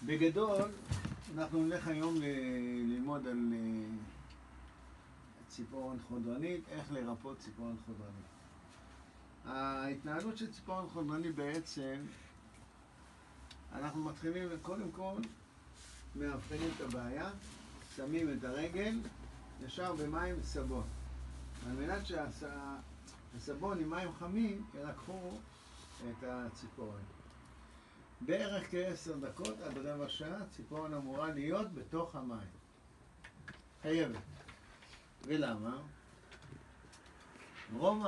בגדול, אנחנו נלך היום ללמוד על ציפורן חודרנית, איך לרפות ציפורן חודרנית. ההתנהלות של ציפורן חודרנית בעצם, אנחנו מתחילים קודם כל, מאבחנים את הבעיה, שמים את הרגל ישר במים סבון. על מנת שהסבון עם מים חמים ירקחו את הציפורן. בערך כ10 דקות עד רבע שעה ציפורן אמורה להיות בתוך המים. חייבת. ולמה? רוב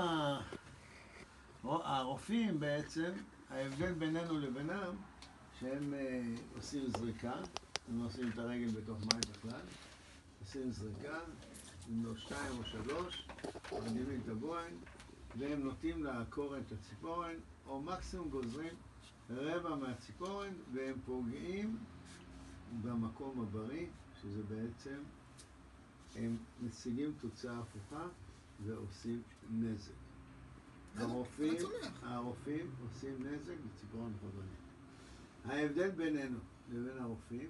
הרופאים בעצם, ההבדל בינינו לבינם, שהם עושים זריקה, הם עושים את הרגל בתוך מים בכלל, עושים זריקה, אם לא 2 או 3, מרדימים את הבוהן, והם נוטים לעקור את הציפורן, או מקסימום גוזרים רבע מהציפורן, והם פוגעים במקום הבריא, שזה בעצם, הם משיגים תוצאה הפוכה ועושים נזק. הרופאים עושים נזק בציפורן חודרנית. ההבדל בינינו לבין הרופאים,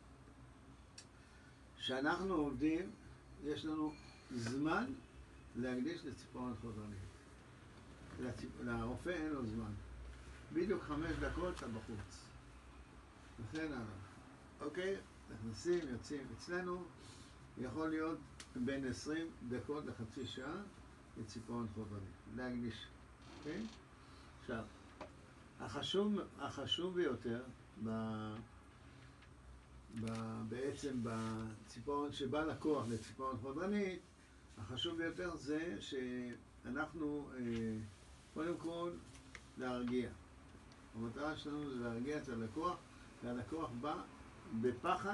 שאנחנו עובדים, יש לנו זמן להקדיש לציפורן חודרנית. לרופא אין לו זמן. בדיוק 5 דקות אתה בחוץ. וכן הלאה. אוקיי? נכנסים, יוצאים. אצלנו יכול להיות בין 20 דקות לחצי שעה לציפורן חודרנית. להקדיש. אוקיי? עכשיו, החשוב ביותר בעצם בציפורן שבא לקוח לציפורן חודרנית, החשוב ביותר זה שאנחנו קודם כל להרגיע. המטרה שלנו זה להרגיע את הלקוח, והלקוח בא בפחד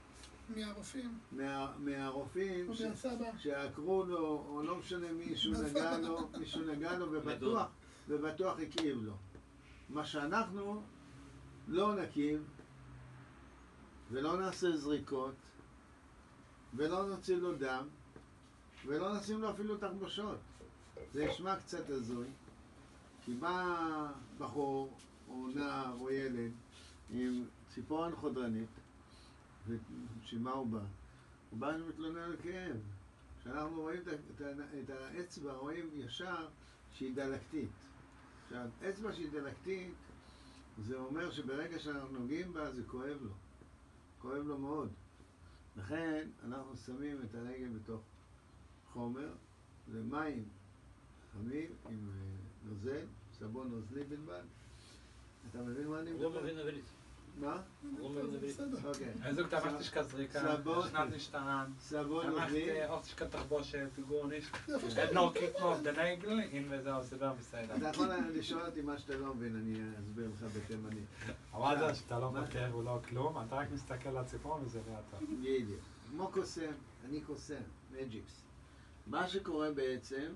מהרופאים שעקרו לו, או לא משנה מישהו נגע לו ובטוח הכאיב לו. מה שאנחנו לא נקים ולא נעשה זריקות ולא נוציא לו דם ולא נשים לו אפילו תחבושות. זה ישמע קצת הזוי, כי בא בחור או נער או ילד עם ציפורן חודרנית, ושמה הוא בא? הוא בא ומתלונן על כאב. כשאנחנו רואים את האצבע, רואים ישר שהיא דלקתית. עכשיו, אצבע שהיא דלקתית, זה אומר שברגע שאנחנו נוגעים בה זה כואב לו. כואב לו מאוד. לכן אנחנו שמים את הרגל בתוך חומר, זה מים חמים עם נוזל, סבון נוזלי בלבד. אתה מבין מה אני מדבר? לא מבין נבלית. מה? לא מבין נבלית. אוקיי. Also da macht sich kein Zrika, schnallt nicht daran. סבון Er macht נוזלי. auch sich kein Tachboshet, gar nicht. Er noch kriegt noch auf den Nägel, ihn wird auch selber בסדר. אתה יכול לשאול אותי מה שאתה לא מבין, אני אסביר לך בתימנית. אבל זה שאתה לא מכיר ולא כלום, אתה רק מסתכל על הציפורן וזה ואתה. בדיוק. כמו קוסם, אני קוסם, מג'יקס. מה שקורה בעצם,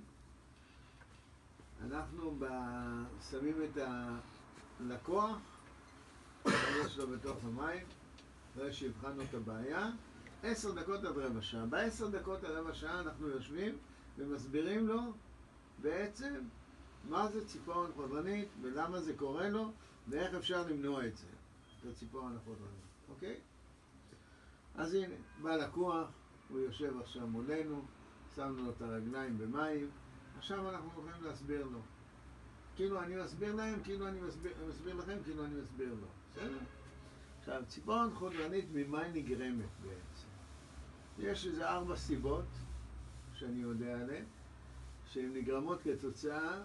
אנחנו שמים את הלקוח, יש לו בתוך המים, אחרי שהבחנו את הבעיה, 10 דקות עד רבע שעה. ב10 דקות עד רבע שעה אנחנו יושבים ומסבירים לו בעצם מה זה ציפורן חודרנית ולמה זה קורה לו ואיך אפשר למנוע את זה, את הציפורן החודרנית, אוקיי? אז הנה, בא לקוח, הוא יושב עכשיו מולנו, שמנו לו את הרגליים במים, עכשיו אנחנו הולכים להסביר לו. כאילו אני מסביר להם, כאילו אני מסביר לכם, כאילו אני מסביר לו. בסדר? עכשיו, ציפורן חודרנית ממה היא נגרמת בעצם? יש איזה 4 סיבות שאני יודע עליהן, שהן נגרמות כתוצאה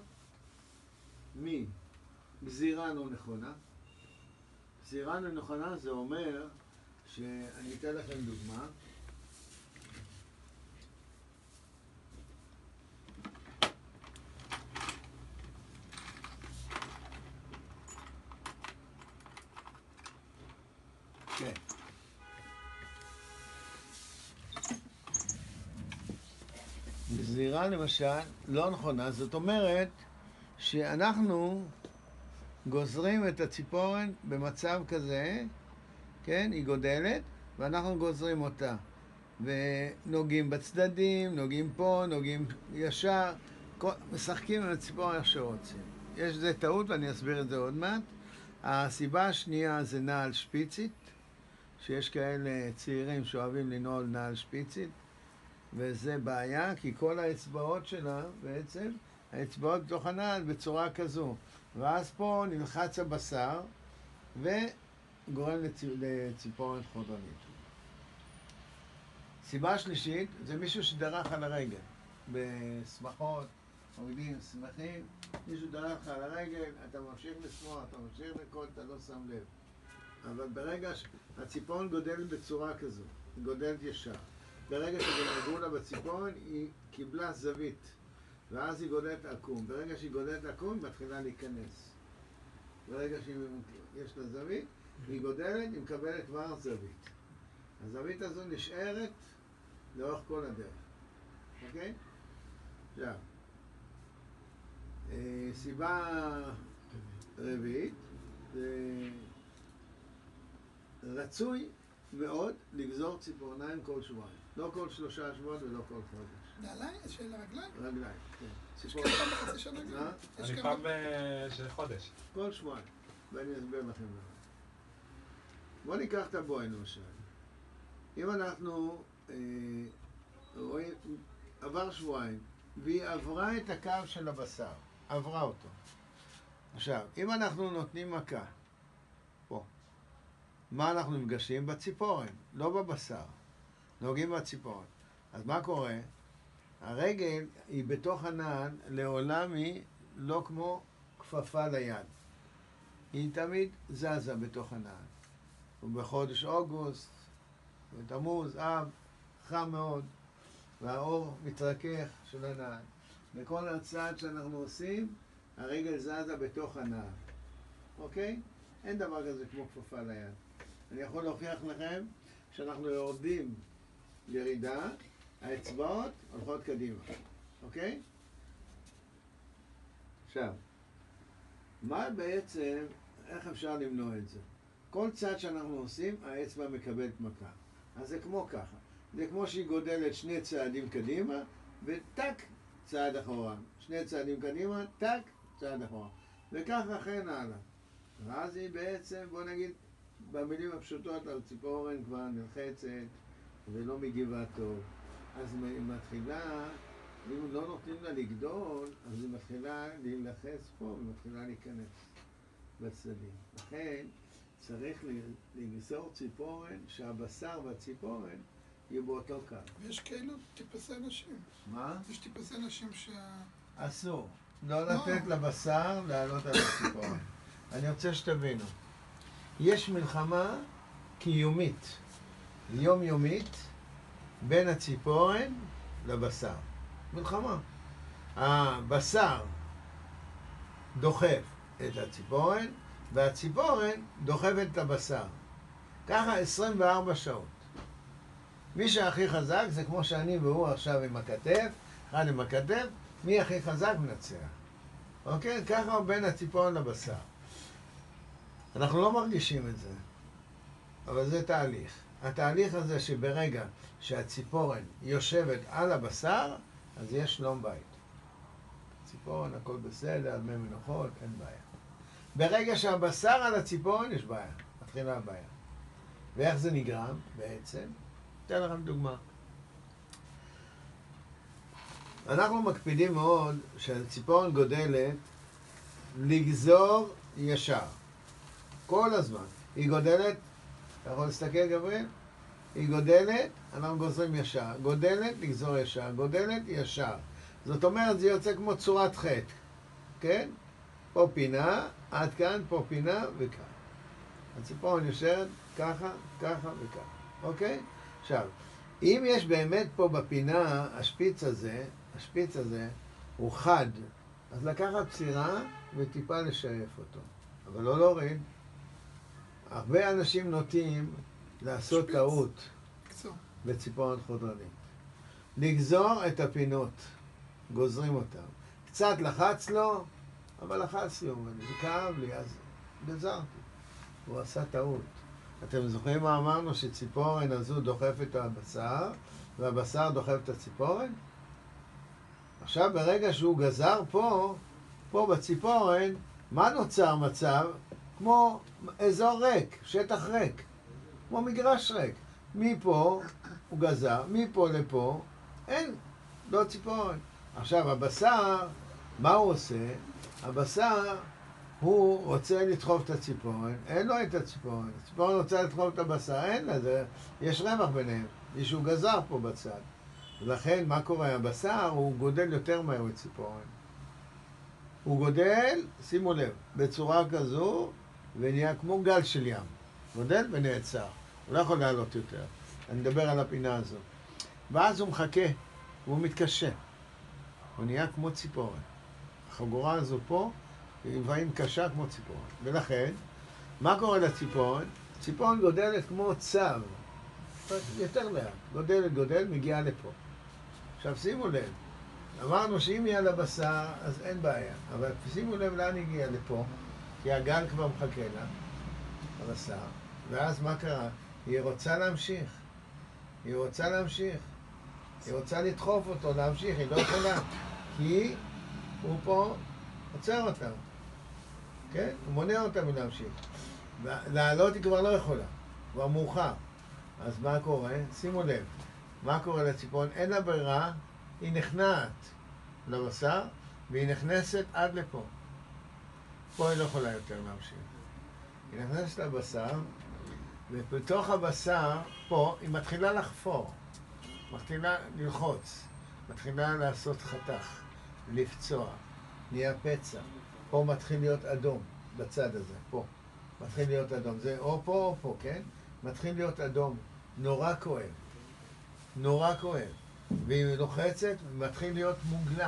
מגזירה לא נכונה. גזירה לא נכונה זה אומר שאני אתן לכם דוגמה. כן. גזירה למשל לא נכונה, זאת אומרת שאנחנו גוזרים את הציפורן במצב כזה, כן, היא גודלת, ואנחנו גוזרים אותה. ונוגעים בצדדים, נוגעים פה, נוגעים ישר, משחקים עם הציפורן איך שרוצים. יש זה טעות ואני אסביר את זה עוד מעט. הסיבה השנייה זה נעל שפיצית, שיש כאלה צעירים שאוהבים לנעול נעל שפיצית, וזה בעיה, כי כל האצבעות שלה בעצם, האצבעות בתוך הנעל בצורה כזו. ואז פה נלחץ הבשר, וגורם לציפורן חודרנית. סיבה שלישית, זה מישהו שדרך על הרגל. בשמחות, מורידים, שמחים, מישהו דרך על הרגל, אתה ממשיך לשמוח, אתה ממשיך לקרוא, אתה לא שם לב. אבל ברגע שהציפורן גודלת בצורה כזו, היא גודלת ישר. ברגע שנגעו לה בציפורן, היא קיבלה זווית, ואז היא גודלת עקום. ברגע שהיא גודלת עקום, היא מתחילה להיכנס. ברגע שיש לה זווית, היא גודלת, היא מקבלת כבר זווית. הזווית הזו נשארת לאורך כל הדרך. אוקיי? עכשיו, סיבה רביעית, רצוי מאוד לגזור ציפורניים כל שבועיים. לא כל 3 שבועות ולא כל חודש. נעליים? של הרגליים? רגליים, כן. יש כאלה פעם בחצי שנה גם. אני פעם של חודש. כל שבועיים. ואני אסביר לכם למה. בואו ניקח את הבוהן למשל. אם אנחנו רואים, עבר שבועיים, והיא עברה את הקו של הבשר, עברה אותו. עכשיו, אם אנחנו נותנים מכה, פה, מה אנחנו נפגשים? בציפורן, לא בבשר. נוגעים בציפורן. אז מה קורה? הרגל היא בתוך הנעל, לעולם היא לא כמו כפפה ליד. היא תמיד זזה בתוך הנעל. ובחודש אוגוסט, בתמוז, אב, חם מאוד, והאור מתרכך של הנעל. וכל הצעד שאנחנו עושים, הרגל זזה בתוך הנעל. אוקיי? אין דבר כזה כמו כפפה ליד. אני יכול להוכיח לכם שאנחנו יורדים ירידה, האצבעות הולכות קדימה. אוקיי? עכשיו, מה בעצם, איך אפשר למנוע את זה? כל צעד שאנחנו עושים, האצבע מקבלת מכה. אז זה כמו ככה. זה כמו שהיא גודלת 2 צעדים קדימה, וטק, צעד אחורה. 2 צעדים קדימה, טק, צעד אחורה. וככה אכן הלאה. ואז היא בעצם, בוא נגיד, במילים הפשוטות, הציפורן כבר נלחצת, ולא מגיבה טוב. אז היא מתחילה, אם לא נותנים לה לגדול, אז היא מתחילה להילחץ פה, ומתחילה להיכנס בצדדים. לכן, צריך לגזור ציפורן, שהבשר והציפורן יהיו באותו קו. ויש כאילו טיפסי נשים. מה? יש טיפסי נשים אסור. לא לתת לבשר לעלות על הציפורן. אני רוצה שתבינו. יש מלחמה קיומית, יומיומית, בין הציפורן לבשר. מלחמה. הבשר דוחף את הציפורן, והציפורן דוחפת את הבשר. ככה 24 שעות. מי שהכי חזק זה כמו שאני והוא עכשיו עם הכתף, אחד עם הכתף, מי הכי חזק מנצח. אוקיי? ככה הוא בין הציפורן לבשר. אנחנו לא מרגישים את זה, אבל זה תהליך. התהליך הזה שברגע שהציפורן יושבת על הבשר, אז יש שלום בית. ציפורן, הכל בסדר, דמי מנוחות, אין בעיה. ברגע שהבשר על הציפורן, יש בעיה. מתחילה הבעיה. ואיך זה נגרם בעצם? אתן לכם דוגמה. אנחנו מקפידים מאוד שהציפורן גודלת לגזור ישר. כל הזמן. היא גודלת, אתה יכול להסתכל גבריאל? היא גודלת, אנחנו גוזרים ישר. גודלת, לגזור ישר. גודלת, ישר. זאת אומרת, זה יוצא כמו צורת חטא. כן? פה פינה, עד כאן, פה פינה וכאן. הציפורן יושרת ככה, ככה וככה. אוקיי? עכשיו, אם יש באמת פה בפינה, השפיץ הזה הוא חד, אז לקחת צירה וטיפה לשייף אותו. אבל לא להוריד. הרבה אנשים נוטים לעשות טעות בציפורן חודרנית. לגזור את הפינות, גוזרים אותם. קצת לחץ לו, אבל לחצתי, זה כאב לי, אז גזרתי. הוא עשה טעות. אתם זוכרים מה אמרנו? שציפורן הזו דוחף את הבשר, והבשר דוחף את הציפורן? עכשיו ברגע שהוא גזר פה בציפורן, מה נוצר מצב? כמו אזור ריק, שטח ריק. כמו מגרש ריק. מפה הוא גזר, מפה לפה, אין, לא ציפורן. עכשיו, הבשר, מה הוא עושה? הבשר, הוא רוצה לדחוף את הציפורן, אין לו את הציפורן. הציפורן רוצה לדחוף את הבשר, אין לה, יש רווח ביניהם. מישהו גזר פה בצד. ולכן, מה קורה? הבשר, הוא גודל יותר מהר מציפורן. הוא גודל, שימו לב, בצורה כזו, ונהיה כמו גל של ים. גודל ונעצר. הוא לא יכול לעלות יותר. אני מדבר על הפינה הזו. ואז הוא מחכה, והוא מתקשה. הוא נהיה כמו ציפורן. החגורה הזו פה, היא לפעמים קשה כמו ציפורן. ולכן, מה קורה לציפורן? ציפורן גודלת כמו צב. יותר לאט. גודל, מגיעה לפה. עכשיו שימו לב, אמרנו שאם יהיה לבשר, אז אין בעיה. אבל שימו לב לאן הגיע לפה, כי הגל כבר מחכה לה, הבשר. ואז מה קרה? היא רוצה להמשיך. היא רוצה לדחוף אותו, להמשיך, היא לא יכולה. כי הוא פה עוצר אותה. כן? הוא מונע אותה מלהמשיך. לעלות היא כבר לא יכולה. כבר מאוחר. אז מה קורה? שימו לב. מה קורה לציפורן? אין לה ברירה, היא נכנעת לבשר, והיא נכנסת עד לפה. פה היא לא יכולה יותר להמשיך. היא נכנסת לבשר, ובתוך הבשר, פה, היא מתחילה לחפור. מתחילה ללחוץ. מתחילה לעשות חתך, לפצוע. נהיה פצע. פה מתחיל להיות אדום, בצד הזה, פה. מתחיל להיות אדום. זה או פה או פה, כן? מתחיל להיות אדום. נורא כואב. נורא כואב. והיא לוחצת ומתחיל להיות מוגלה.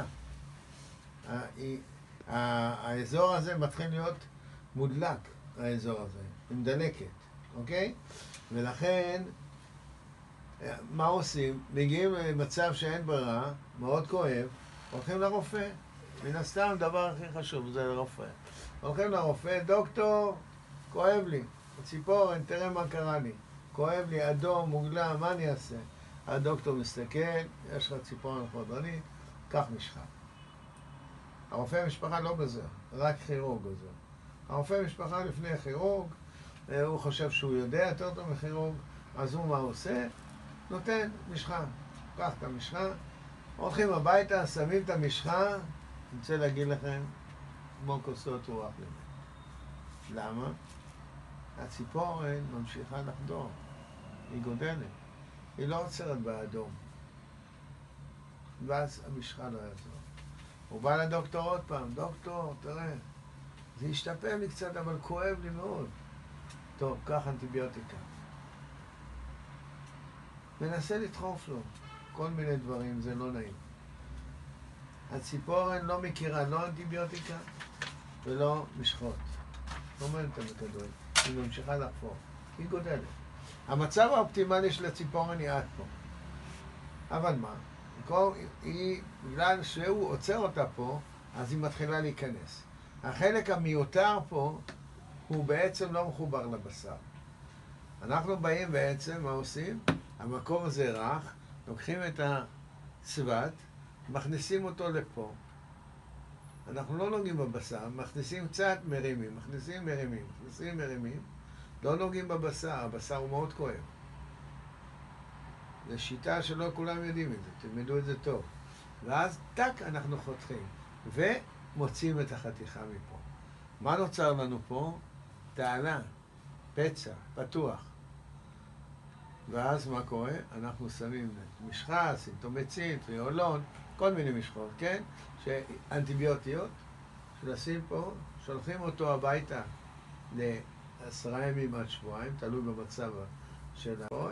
האזור הזה מתחיל להיות מודלק, האזור הזה. עם דלקת, אוקיי? ולכן, מה עושים? מגיעים למצב שאין ברירה, מאוד כואב, הולכים לרופא. מן הסתם, הדבר הכי חשוב זה לרופא. הולכים לרופא, דוקטור, כואב לי. ציפורן, תראה מה קרה לי. כואב לי, אדום, מוגלה, מה אני אעשה? הדוקטור מסתכל, יש לך ציפורן חודרנית, קח משחה. הרופא המשפחה לא גוזר, רק כירורג גוזר. הרופא המשפחה לפני הכירורג, הוא חושב שהוא יודע יותר טוב מכירורג, אז הוא מה הוא עושה? נותן משחה. קח את המשחה, הולכים הביתה, שמים את המשחה, אני רוצה להגיד לכם, כמו כוסות רוח לזה. למה? הציפורן ממשיכה לחדור, היא גודלת, היא לא עוצרת באדום. ואז המשחה לא יעזור. הוא בא לדוקטור עוד פעם, דוקטור, תראה, זה השתפר לי קצת, אבל כואב לי מאוד. טוב, קח אנטיביוטיקה. מנסה לדחוף לו כל מיני דברים, זה לא נעים. הציפורן לא מכירה לא אנטיביוטיקה ולא משחות. לא מעניין אותה בכדורים. היא ממשיכה לחפור. היא גודלת. המצב האופטימלי של הציפורן היא עד פה. אבל מה? בגלל שהוא עוצר אותה פה, אז היא מתחילה להיכנס. החלק המיותר פה הוא בעצם לא מחובר לבשר. אנחנו באים בעצם, מה עושים? המקום הזה רך, לוקחים את הצוות, מכניסים אותו לפה. אנחנו לא נוגעים בבשר, מכניסים קצת מרימים, מרימים, לא נוגעים בבשר, הבשר הוא מאוד כואב. זו שיטה שלא כולם יודעים את זה, תלמדו את זה טוב. ואז טק אנחנו חותכים, ומוצאים את החתיכה מפה. מה נוצר לנו פה? תעלה, פצע, פתוח. ואז מה קורה? אנחנו שמים משחה, סימפטומצין, טריולון, כל מיני משחות, כן? אנטיביוטיות, שנשים פה, שולחים אותו הביתה ל10 ימים עד שבועיים, תלוי במצב של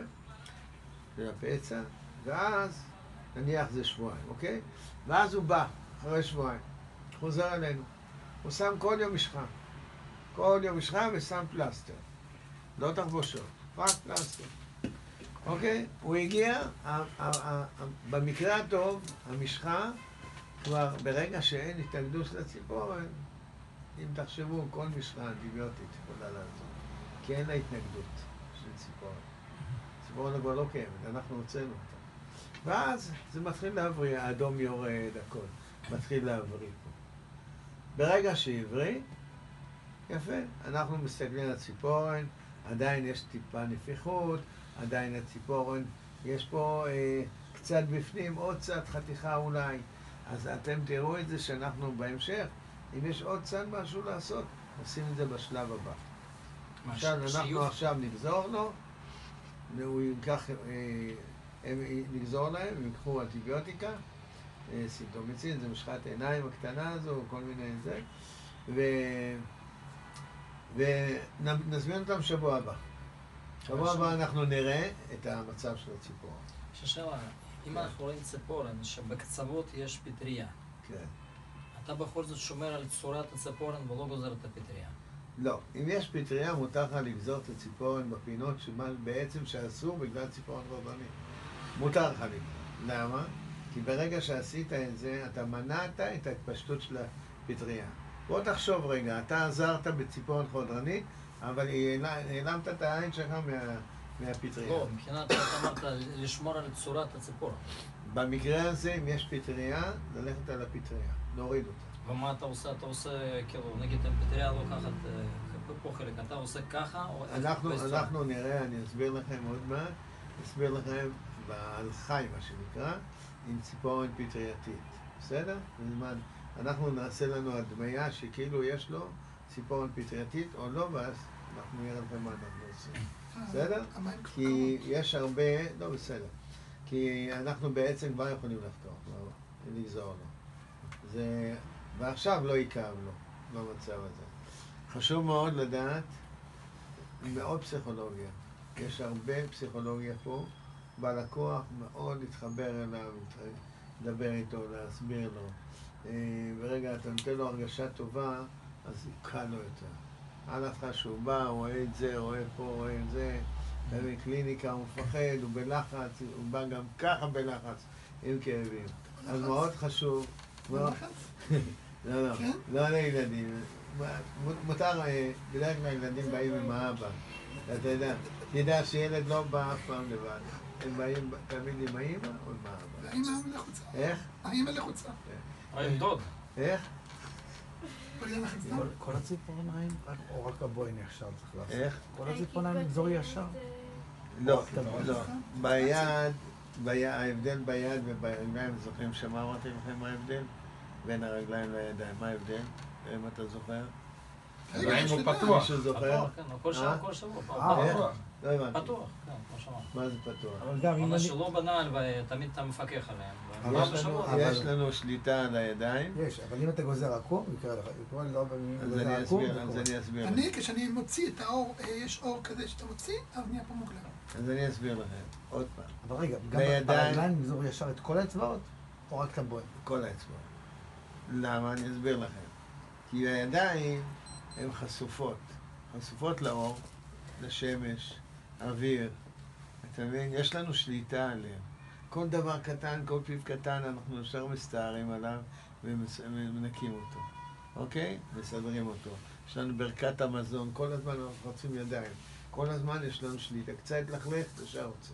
הפצע, ואז נניח זה שבועיים, אוקיי? ואז הוא בא, אחרי שבועיים, חוזר אלינו. הוא שם כל יום משחה. כל יום משחה ושם פלסטר. לא תחבושות, רק פלסטר. אוקיי? הוא הגיע, במקרה הטוב, המשחה, כבר ברגע שאין התנגדות של הציפורן, אם תחשבו, כל משחה אנטיביוטית יכולה לעזור. כי אין לה התנגדות של ציפורן. ציפורן כבר לא קיימת, אנחנו הוצאנו אותה. ואז זה מתחיל להבריא, האדום יורד, הכל. מתחיל להבריא פה. ברגע שהבריא, יפה, אנחנו מסתכלים על הציפורן, עדיין יש טיפה נפיחות, עדיין הציפורן, יש פה קצת בפנים, עוד קצת חתיכה אולי. אז אתם תראו את זה שאנחנו בהמשך, אם יש עוד קצת משהו לעשות, עושים את זה בשלב הבא. עכשיו אנחנו עכשיו נגזור לו, הוא ייקח, נגזור להם, הם ייקחו אנטיביוטיקה, סימפטומיצין, זה משחת עיניים הקטנה הזו, כל מיני זה, ונזמין אותם שבוע הבא. שבוע הבא אנחנו נראה את המצב של הציפורן. ששאלה, אם אנחנו רואים ציפורן שבקצוות יש פטריה, כן. אתה בכל זאת שומר על צורת הציפורן ולא גוזר את הפטריה. לא, אם יש פטריה מותר לך לגזור את הציפורן בפינות בעצם שאסור בגלל ציפורן רבנית. מותר לך לגזור. למה? כי ברגע שעשית את זה, אתה מנעת את ההתפשטות של הפטריה. בוא תחשוב רגע, אתה עזרת בציפורן חודרנית, אבל העלמת את העין שלך מהפטריה. לא, מבחינת אתה אמרת לשמור על צורת הציפורן. במקרה הזה, אם יש פטריה, ללכת על הפטריה, להוריד אותה. ומה אתה עושה? אתה עושה, כאילו, נגיד, הפטריה לוקחת פה חלק, אתה עושה ככה או... אנחנו נראה, אני אסביר לכם עוד מעט, אסביר לכם על חי, מה שנקרא, עם ציפורן פטרייתית, בסדר? בזמן, אנחנו נעשה לנו הדמיה שכאילו יש לו ציפורן פטרייתית או לא, ואז אנחנו נראה לכם מה אנחנו עושים. בסדר? כי יש הרבה, לא בסדר, כי אנחנו בעצם כבר יכולים לחתוך, לגזור לו. זה, ועכשיו לא יקר לו במצב הזה. חשוב מאוד לדעת, מאוד פסיכולוגיה. יש הרבה פסיכולוגיה פה, בלקוח מאוד להתחבר אליו, לדבר איתו, להסביר לו. ברגע אתה נותן לו הרגשה טובה, אז קל לו יותר. על אותך שהוא בא, רואה את זה, רואה פה, רואה את זה, בקליניקה הוא מפחד, הוא בלחץ, הוא בא גם ככה בלחץ, עם כאבים. אז מאוד חשוב. לא לילדים. מותר, בדרך כלל ילדים באים עם האבא. אתה יודע שילד לא בא אף פעם לבד. הם באים תמיד עם האמא או עם האבא. האמא לחוצה. איך? האמא לחוצה. או עם דוד. איך? כל הציפורניים, או רק הבויני עכשיו צריך לעשות? איך? כל הציפורניים לגזור ישר? לא, לא. ההבדל ביד וברגליים, זוכרים שמה אמרתי לכם מה ההבדל? בין הרגליים לידיים, מה ההבדל? אם אתה זוכר? האם הוא פתוח? מישהו זוכר? כן, כל שבוע. לא הבנתי. פתוח, כן, כמו שאמרת. מה זה פתוח? אבל גם אם אבל אני... שלא בנעל ותמיד אתה מפקח עליהם. יש לנו שליטה על הידיים. יש, אבל אם אתה גוזר עקום, יקרה לך. יקרה לי לא במין אז גוזר אני עקום. אסביר. אני, כשאני מוציא את האור, יש אור כזה שאתה מוציא, אז נהיה פה מוגלם. אז אני אסביר לכם. עוד פעם. אבל רגע, גם ברגליים לגזור ישר את כל האצבעות? או רק את הבויני? כל האצבעות. למה? אני אסביר לכם. כי הידיים הן חשופות. חשופות לאור, לשמש, אוויר. אתה מבין? יש לנו שליטה עליהם. כל דבר קטן, כל פיו קטן, אנחנו ישר מסתערים עליו ומנקים אותו. אוקיי? מסדרים אותו. יש לנו ברכת המזון, כל הזמן אנחנו רוצים ידיים. כל הזמן יש לנו שליטה. קצת לחלך, ישר רוצה.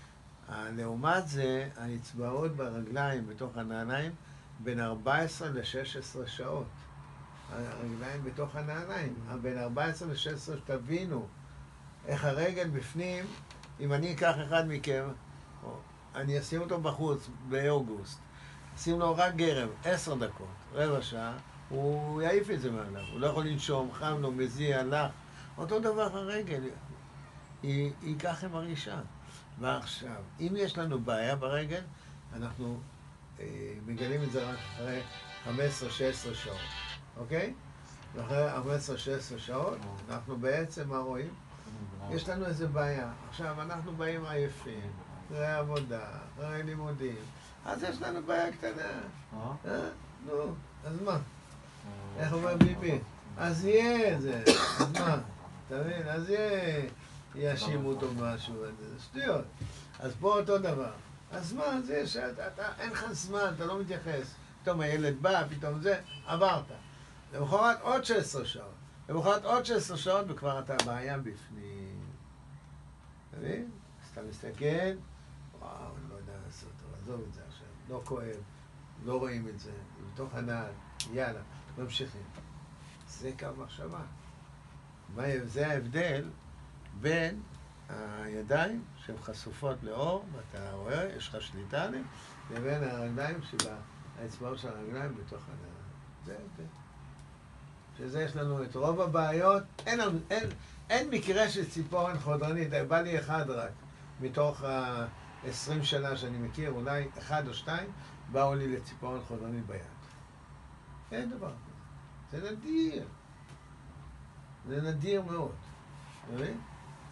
לעומת זה, האצבעות ברגליים, בתוך הנעליים, בין 14 ל-16 שעות. הרגליים בתוך הנעליים. בין 14 ל-16, תבינו איך הרגל בפנים, אם אני אקח אחד מכם, אני אשים אותו בחוץ באוגוסט, אשים לו רק גרם, 10 דקות, רבע שעה, הוא יעיף את זה מעליו, הוא לא יכול לנשום, חם לו, מזיע, לח. אותו דבר הרגל, היא ככה מרגישה. ועכשיו, אם יש לנו בעיה ברגל, אנחנו מגלים את זה רק אחרי 15-16 שעות, אוקיי? ואחרי 15-16 שעות, אנחנו בעצם, מה רואים? יש לנו איזה בעיה. עכשיו, אנחנו באים עייפים, אחרי עבודה, אחרי לימודים, אז יש לנו בעיה קטנה. נו, אז מה? איך אומר ביבי? אז יהיה את זה. אז מה? אתה מבין? אז יאשימו אותו משהו, זה שטויות. אז פה אותו דבר. אז מה, זה אין לך זמן, אתה לא מתייחס. פתאום הילד בא, פתאום זה, עברת. למחרת עוד 16 שעות. למחרת עוד 16 שעות וכבר אתה בעיה בפנים. אתה מבין? אז אתה מסתכל, וואו, אני לא יודע לעשות, עזוב את זה עכשיו. לא כואב, לא רואים את זה, בתוך הנעל, יאללה, ממשיכים. זה קו מחשבה. זה ההבדל בין הידיים שהן חשופות לאור, ואתה רואה, יש לך שליטה עליהן, לבין הרגליים האצבעות של הרגליים בתוך הנער. זה ההבדל. שזה יש לנו את רוב הבעיות, אין מקרה של ציפורן חודרנית, בא לי אחד רק, מתוך ה-20 שנה שאני מכיר, אולי אחד או שתיים, באו לי לציפורן חודרנית ביד. אין דבר כזה. זה נדיר. זה נדיר מאוד. מבין?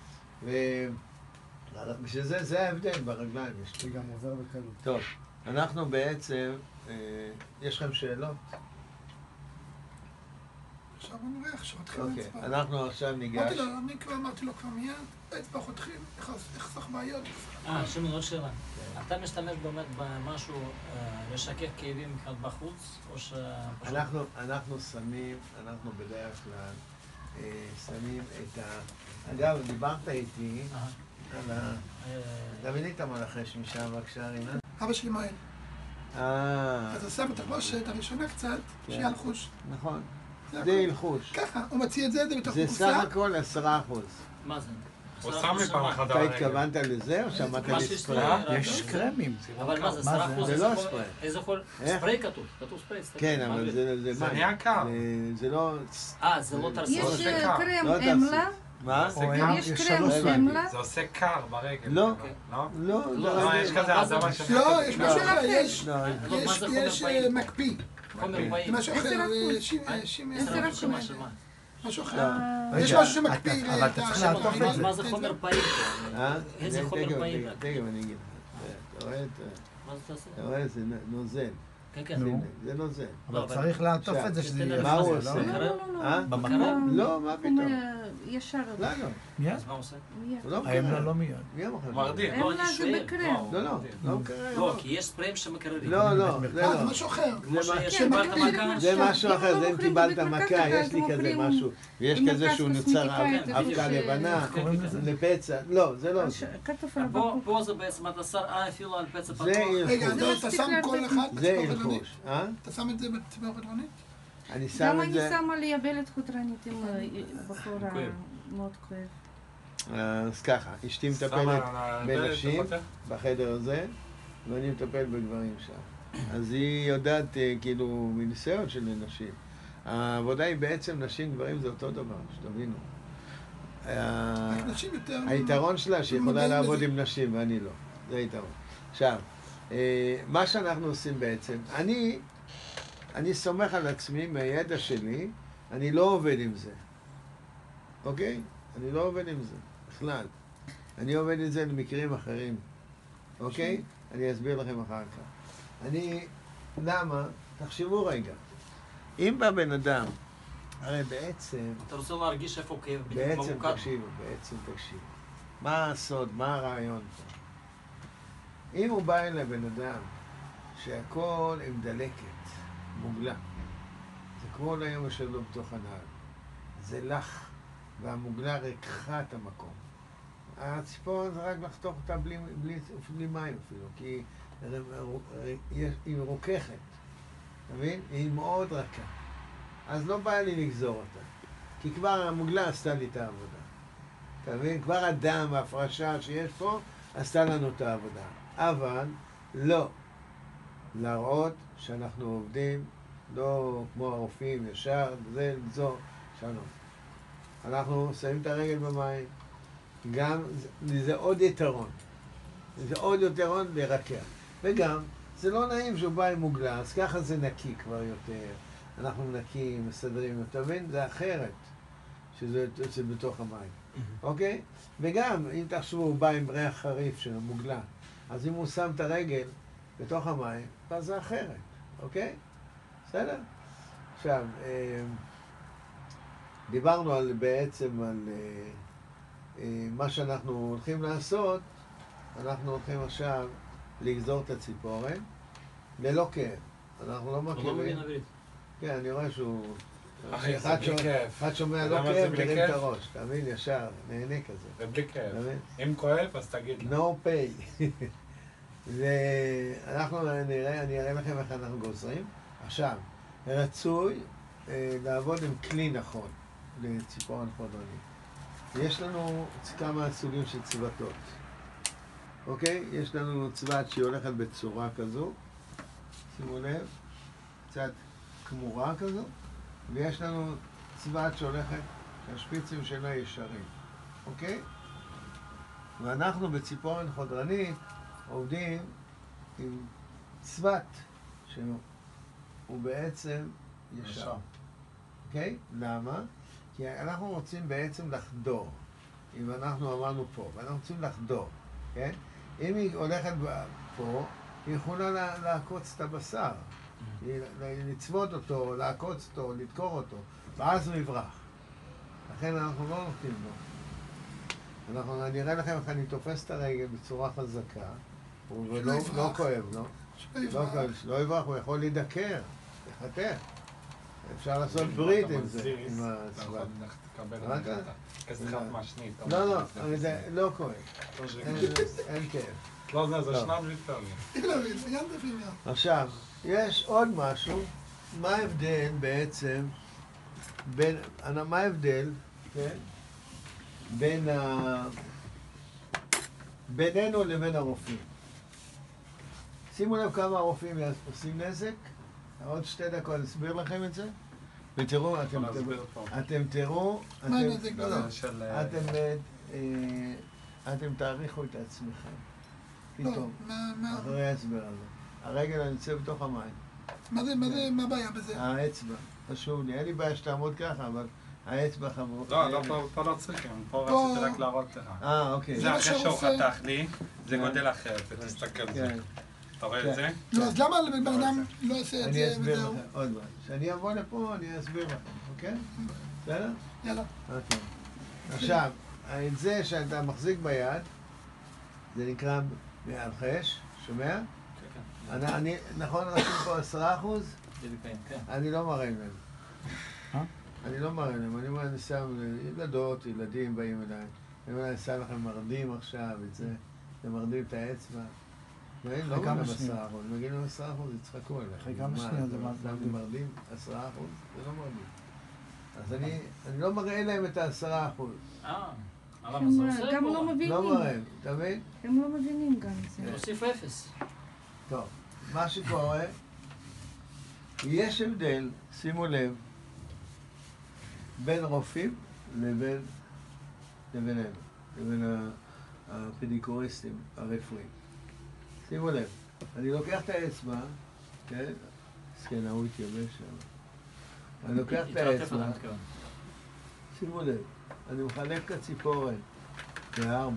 ובשביל זה, זה ההבדל ברגליים. זה גם עובר בקלות. טוב, אנחנו בעצם, יש לכם שאלות? עכשיו בוא נראה איך שמתחיל אוקיי, אצבע. אנחנו עכשיו ניגש. אני כבר אמרתי לו כבר מיד, אצבע חותכים, יחסוך בעיות. שמעון, עוד שאלה. אתה משתמש באמת במשהו לשכך כאבים מבחינת בחוץ, או ש... אנחנו שמים, אנחנו בדרך כלל שמים את ה... אגב, דיברת איתי על ה... תביא לי את המלחש משם, בבקשה, רינה. אבא שלי מועל. אז עושה בתחבושת הראשונה קצת, שיהיה לחוש. נכון. זה ילחוש. ככה, הוא מציע את זה בתוך זה קופסה. סך הכל 10%. מה זה? הוא שם לי פעם אחת על אתה הרגל. התכוונת לזה או שמעת מה לי שיש ספרי? לי- יש קרמים. אבל מה זה, 10%? זה לא ספרי. איזה חול? איך? ספרי כתוב, כתוב ספרי. תסתכל, כן, מה אבל זה? זה מים. נהיה קר. זה לא... זה לא תרסיס. יש זה קר. קרם לא אמלה, מה? זה קר. יש יש קרם שלוש אמלה. זה עושה קר ברגל. לא. לא? לא, לא, יש כזה הרדמה של... לא, יש משהו לא. אחר, יש לא, מה זה חומר יש פעיל? מקפיא. חומר זה פעיל. משהו אחר, 10%. שמה, שמה? משהו לא. אחר. יש רגע, משהו שמקפיא אבל אתה צריך לעטוף את זה. מה זה חומר פעיל? איזה תכף, חומר פעיל? תכף אני אגיד. אתה רואה מה זה תעשה? אתה רואה? זה נוזל. כן, כן. נו. זה נוזל. אבל צריך לעטוף את זה שזה תן יהיה... מה הוא זה, עושה? לא? אה? במקום? לא, מה פתאום? ישר. לא, לא. מיד. אז מה הוא עושה? מיד. הוא לא האמנה מקרר. לא מיד. מי אמר לך? מרדים. לא, אמלה אני זה שואל. בקרם. לא, לא, לא מקרר. לא, כי יש ספרים שמקררים. לא, לא, זה זה לא. משהו אחר. כמו שיש כן, קיבלת מקררים. מכה. זה משהו אחר, זה אם מוכרים קיבלת בבית מכה, מרקחת, יש לי אז כזה מוכרים משהו. ויש עם כזה מרכז שהוא נוצר קוסמטיקאית, אבקה איפה ש- לבנה, קוראים לזה? לפצע. לא, זה לא. כתוב על פה הבקבוק. פה זה בעצם אתה שם אפילו על פצע פתוח. זה רגע, ילחוש. אתה שם כל אחד זה בצבע חודרנית? ילחוש. אה? אתה שם את זה בצבע חודרנית? אני שם גם את אני זה... שמה לי יבלת חודרנית עם בחורה כואב. מאוד כואב. אז ככה, אשתי שמה מטפלת על הדלת, בנשים אתה חותך? בחדר הזה, ואני מטפל בגברים שם. אז היא יודעת, כאילו, מניסיון של נשים. העבודה היא בעצם נשים, גברים זה אותו דבר, שתבינו. רק נשים יותר... היתרון שלה שהיא יכולה מודעים לעבוד לזה. עם נשים ואני לא. זה היתרון. עכשיו, מה שאנחנו עושים בעצם, אני סומך על עצמי, מהידע שלי, אני לא עובד עם זה. אוקיי? אני לא עובד עם זה, בכלל. אני עובד עם זה למקרים אחרים. אוקיי? אני אסביר לכם אחר כך. למה? תחשבו רגע. אם בא בן אדם, הרי בעצם... אתה רוצה להרגיש איפה כאב בדיוק בעצם ממוקד? תקשיבו. מה הסוד, מה הרעיון פה? אם הוא בא אל הבן אדם שהכל עם דלקת, מוגלה, זה כל היום יושב לו בתוך הנהל. זה לח, והמוגלה ריקחה את המקום. הציפורן זה רק לחתוך אותה בלי מים אפילו, כי היא רוקחת, אתה מבין? היא מאוד רכה. אז לא בא לי לגזור אותה, כי כבר המוגלה עשתה לי את העבודה. אתה מבין? כבר הדם וההפרשה שיש פה עשתה לנו את העבודה. אבל לא להראות שאנחנו עובדים לא כמו הרופאים, ישר, זה לגזור, שלום. אנחנו שמים את הרגל במים, גם זה עוד יתרון. זה עוד יתרון לרקע. וגם, זה לא נעים שהוא בא עם מוגלה, אז ככה זה נקי כבר יותר. אנחנו מנקים, מסדרים, אתה מבין? זה אחרת, שזה בתוך המים. אוקיי? וגם, אם תחשבו, הוא בא עם ריח חריף של המוגלה, אז אם הוא שם את הרגל בתוך המים, אז זה אחרת, אוקיי? בסדר? עכשיו, דיברנו בעצם על מה שאנחנו הולכים לעשות. אנחנו הולכים עכשיו לגזור את הציפורן ללא כאב. אנחנו לא הוא לא מכירים. מבין אווירית. כן, אני רואה שהוא... אחי, זה בלי כאב. אחד שומע אתה לא יודע מה זה כאב, בלי מרים כאב? את הראש. אתה מבין? ישר, נהנה כזה. זה בלי כאב. אתה מבין? אם כואב, אז תגיד לה. No pay. ואנחנו נראה, אני אראה לכם איך אנחנו גוזרים. עכשיו, רצוי לעבוד עם כלי נכון לציפורן חודרנית. יש לנו כמה סוגים של צוותות. אוקיי? יש לנו צוות שהיא הולכת בצורה כזו, שימו לב, קצת כמורה כזו, ויש לנו צוות שהולכת, שהשפיצים שלה ישרים. אוקיי? ואנחנו בציפורן חודרנית עובדים עם צוות שהוא בעצם ישר. אוקיי? למה? כי אנחנו רוצים בעצם לחדור. אם אנחנו אמרנו פה, ואנחנו רוצים לחדור, כן? אם היא הולכת פה, היא יכולה לעקוץ את הבשר. לצוות אותו, לעקוץ אותו, לדקור אותו, ואז הוא יברח. לכן אנחנו לא נותנים לו. אני אראה לכם איך אני תופס את הרגל בצורה חזקה, ולא כואב, לא? לא יברח, הוא יכול להידקר, לחתך. אפשר לעשות ברית עם זה, עם הצוות. לא, זה לא כואב. אין כאב. לא, זה שנם לפעמים. עכשיו, יש עוד משהו. מה ההבדל בעצם מה ההבדל, כן? בינינו לבין הרופאים. שימו לב כמה הרופאים עושים נזק. עוד 2 דקות אסביר לכם את זה. ותראו, אתם תראו, אתם תעריכו את עצמכם. פתאום, אחרי ההסבר הזה. הרגל נמצא בתוך המים. מה הבעיה בזה? האצבע, חשוב לי. אין לי בעיה שתעמוד ככה, אבל האצבע חמור. לא, פה לא צריכים. פה רציתי רק להראות לך. אוקיי. זה אחרי שהוא חתך לי, זה גודל אחר, ותסתכל על זה. אתה רואה את זה? לא, אז למה לבן אדם לא עושה את זה? אני אסביר לכם עוד מעט. כשאני אבוא לפה, אני אסביר לכם, אוקיי? בסדר? יאללה. אוקיי. עכשיו, את זה שאתה מחזיק ביד, זה נקרא מאלחש, שומע? אני, נכון, רשום פה 10%? אני לא מראה להם. אני לא מראה להם, אני אומר, אני שם ילדות, ילדים באים אליי. אני אומר, אני שם לכם מרדים עכשיו, את זה. אתם מרדים את האצבע. לא מרדים 10%, מגיעים להם 10%, יצחקו אליי. אחרי כמה שניות זה מרדים 10%, זה לא מרדים. אז אני לא מראה להם את ה10%. הם גם לא מבינים. לא מראה, אתה מבין? הם לא מבינים גם את זה. להוסיף 0. טוב, מה שקורה, יש הבדל, שימו לב, בין רופאים לבינינו, לבין הפדיקוריסטים הרפואיים. שימו לב, אני לוקח את האצבע, כן? סכן, הוא התייבש שם. אני לוקח את האצבע, שימו לב, אני מחלק את הציפורן ב4.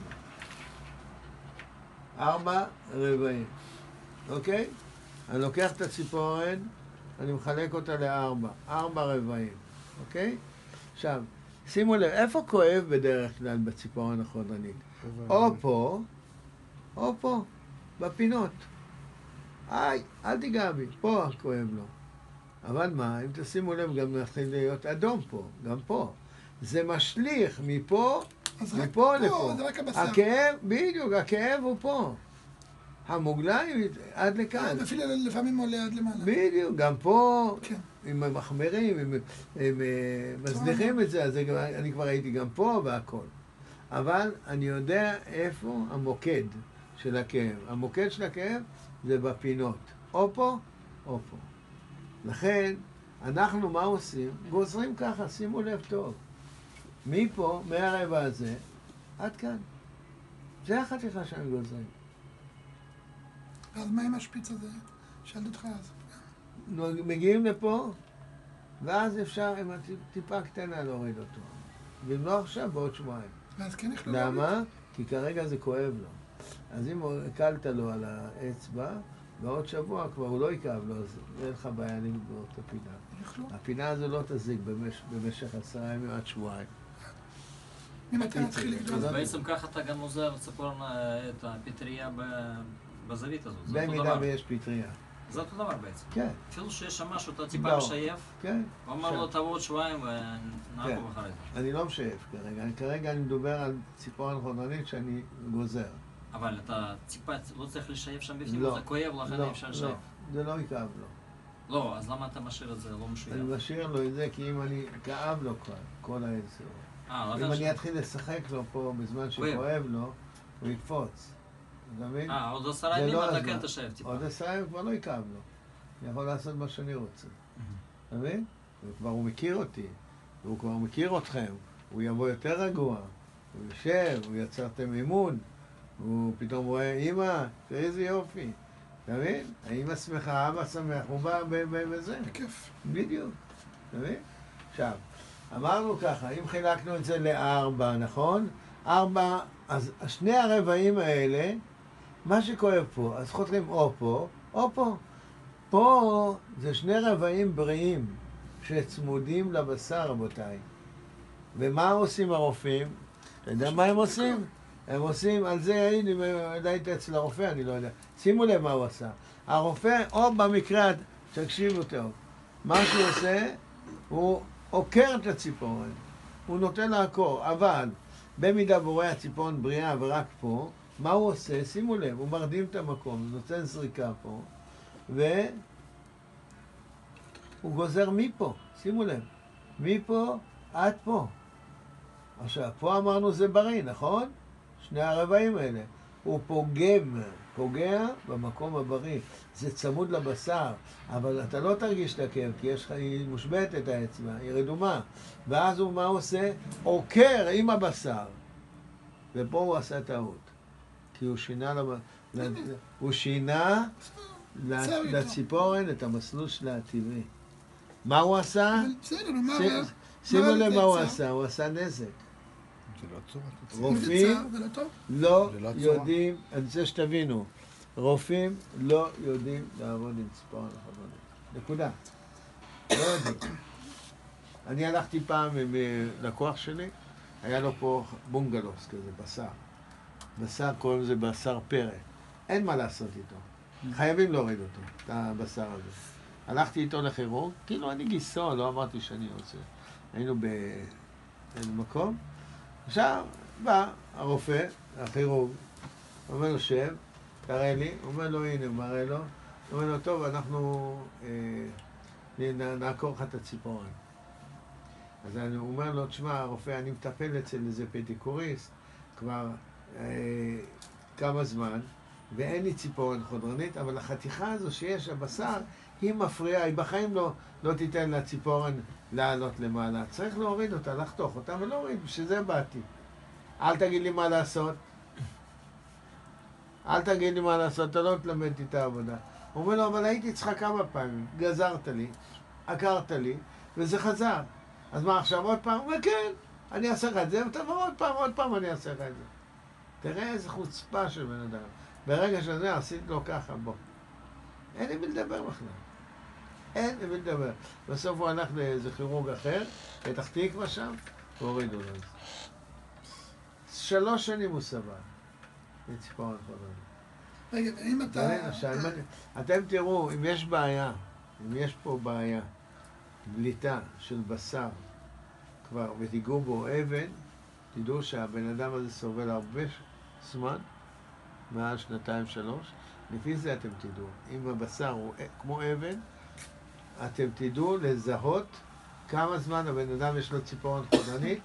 4 רבעים. אוקיי? אני לוקח את הציפורן, אני מחלק אותה ל4. 4 רבעים. אוקיי? עכשיו, שימו לב, איפה כואב בדרך כלל בציפורן החודרנית? או פה, או פה, בפינות. אל תיגע בי, פה כואב לו. אבל מה, אם תשימו לב, גם מתחיל להיות אדום פה, גם פה. זה משליך מפה, מפה לפה. זה רק הבשר. הכאב, בדיוק, הכאב הוא פה. המוגליים עד לכאן. אפילו לפעמים עולה עד למעלה. בדיוק, גם פה, כן. אם הם מחמרים, הם מזניחים את זה, אז אני כבר הייתי גם פה והכל. אבל אני יודע איפה המוקד של הכאב. המוקד של הכאב זה בפינות. או פה, או פה. לכן, אנחנו מה עושים? גוזרים ככה, שימו לב טוב. מפה, מהרבע הזה, עד כאן. זה החתיכה שאני גוזרים. ואז מה עם השפיץ הזה? שאלתי אותך אז. מגיעים לפה, ואז אפשר עם טיפה קטנה להוריד אותו. ואם לא עכשיו, בעוד שבועיים. ואז כן יכלו להוריד? למה? כי כרגע זה כואב לו. אז אם הקלת לו על האצבע, בעוד שבוע כבר הוא לא יקב לו, אז אין לך בעיה לגמור את הפינה. יכלו? הפינה הזו לא תזיק במשך 10 ימים עד שבועיים. ממתי נתחיל לגדול? אז בעצם ככה אתה גם עוזר לציפורן את הפטריה בזווית הזאת. במידה ויש פטריה. זה אותו דבר בעצם. כן. אפילו שיש שם משהו, אתה טיפה משייף, כן. הוא אמר לו תבוא עוד שבועיים ונעקוב אחרי זה. אני לא משייף כרגע. כרגע אני מדבר על ציפורן חודרנית שאני גוזר. אבל אתה טיפה לא צריך לשייף שם בפנים, לא. זה כואב, לכן אי אפשר לשייף. זה לא יכאב לו. לא, אז למה אתה משאיר את זה לא משויף? אני משאיר לו את זה כי אם אני כאב לו כבר, כל העצר. אם אני אתחיל לשחק לו פה בזמן שכואב לו, הוא יקפוץ. אתה מבין? עוד 10 ימים אתה כן תשב טיפה. עוד 10 ימים כבר לא יכאב לו. אני יכול לעשות מה שאני רוצה. אתה מבין? וכבר הוא מכיר אותי, והוא כבר מכיר אתכם. הוא יבוא יותר רגוע, הוא יושב, הוא יצרתם אימון, הוא פתאום רואה, אמא, תראי איזה יופי. אתה מבין? האמא שמחה, אבא שמח, הוא בא בזה. בכיף. בדיוק. אתה מבין? עכשיו, אמרנו ככה, אם חילקנו את זה ל4, נכון? 4, אז שני הרבעים האלה, מה שכואב פה, אז חותרים או פה, או פה. פה זה שני רבעים בריאים שצמודים לבשר, רבותיי. ומה עושים הרופאים? אתה יודע מה הם עושים? הם עושים, על זה היית אצל הרופא, אני לא יודע. שימו לב מה הוא עשה. הרופא, או במקרה, תקשיבו טוב, מה שהוא עושה, הוא עוקר את הציפורן. הוא נותן לעקור, אבל במידה והוא רואה הציפורן בריאה ורק פה, מה הוא עושה? שימו לב, הוא מרדים את המקום, הוא נותן זריקה פה, והוא גוזר מפה, שימו לב, מפה עד פה. עכשיו, פה אמרנו זה בריא, נכון? שני הרבעים האלה. הוא פוגע במקום הבריא. זה צמוד לבשר, אבל אתה לא תרגיש את הכאב, כי היא מושבתת האצבע, היא רדומה. ואז הוא מה עושה? עוקר עם הבשר. ופה הוא עשה טעות. כי הוא שינה לציפורן את המסלול שלה הטבעי. מה הוא עשה? שימו לב מה הוא עשה, הוא עשה נזק. רופאים לא יודעים, אני רוצה שתבינו, רופאים לא יודעים לעבוד עם ציפורן חודרנית. נקודה. לא יודעים. אני הלכתי פעם עם לקוח שלי, היה לו פה בונגלוס כזה, בשר. בשר קוראים לזה בשר פרא. אין מה לעשות איתו. חייבים להוריד אותו, את הבשר הזה. הלכתי איתו לכירורג, כאילו אני גיסו, לא אמרתי שאני רוצה. היינו במקום. עכשיו בא הרופא, הכירורג, אומר לו שב, תראה לי, הוא אומר לו הנה, הוא מראה לו, הוא אומר לו טוב, אנחנו נעקור לך את הציפורן. אז הוא אומר לו, תשמע הרופא, אני מטפל אצל איזה פדיקוריסט כבר כמה זמן, ואין לי ציפורן חודרנית, אבל החתיכה הזו שיש, הבשר, היא מפריעה, היא בחיים לא תיתן לציפורן לעלות למעלה. צריך להוריד אותה, לחתוך אותה ולהוריד, בשביל זה באתי. אל תגיד לי מה לעשות. אל תגיד לי מה לעשות, אתה לא תלמד איתי את העבודה. הוא אומר לו, אבל הייתי צריכה כמה פעמים, גזרת לי, עקרת לי, וזה חזר. אז מה עכשיו עוד פעם? הוא אומר, כן, אני אעשה לך את זה, ותבוא עוד פעם אני אעשה לך את זה. תראה איזה חוצפה של בן אדם. ברגע שזה עשיתי לו ככה, בוא. אין לי מי לדבר בכלל. אין לי מי לדבר. בסוף הוא הלך לאיזה כירורג אחר, פתח תקווה שם, והורידו לו את זה. 3 שנים הוא סבל. לציפורן חודרנית. רגע, ואם אתה... אתם תראו, אם יש בעיה, אם יש פה בעיה, בליטה של בשר כבר, ותיגעו בו אבן, תדעו שהבן אדם הזה סובל הרבה זמן, מעל 2-3, לפי זה אתם תדעו. אם הבשר הוא כמו אבן, אתם תדעו לזהות כמה זמן הבן אדם יש לו ציפורן חודרנית,